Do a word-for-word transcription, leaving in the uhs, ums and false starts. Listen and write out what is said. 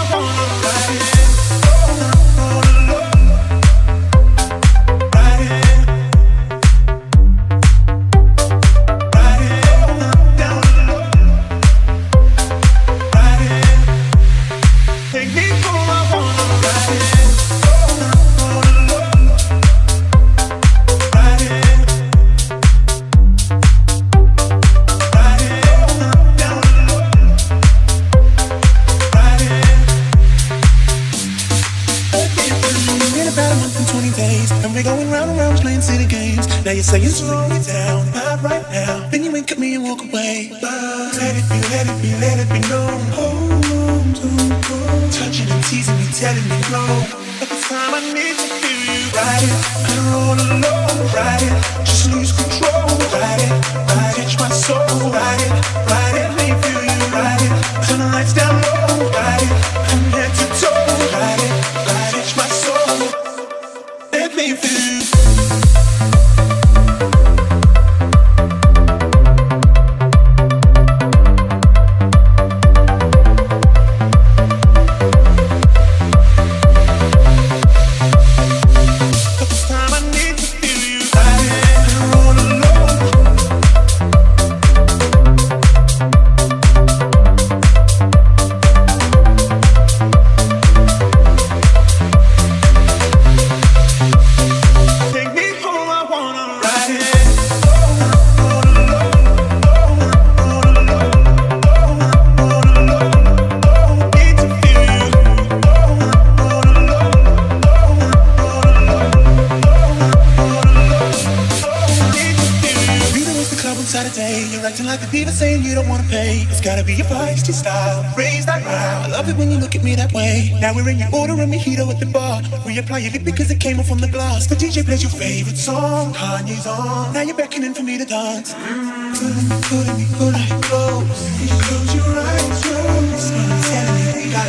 Now we're in your order and mojito at the bar. Reapply your lip because it came off from the glass. The D J plays your favorite song, Kanye's on. Now you're beckoning for me to dance. Pulling me, pulling me, pulling me close. You close your eyes, close. Someone's telling me we got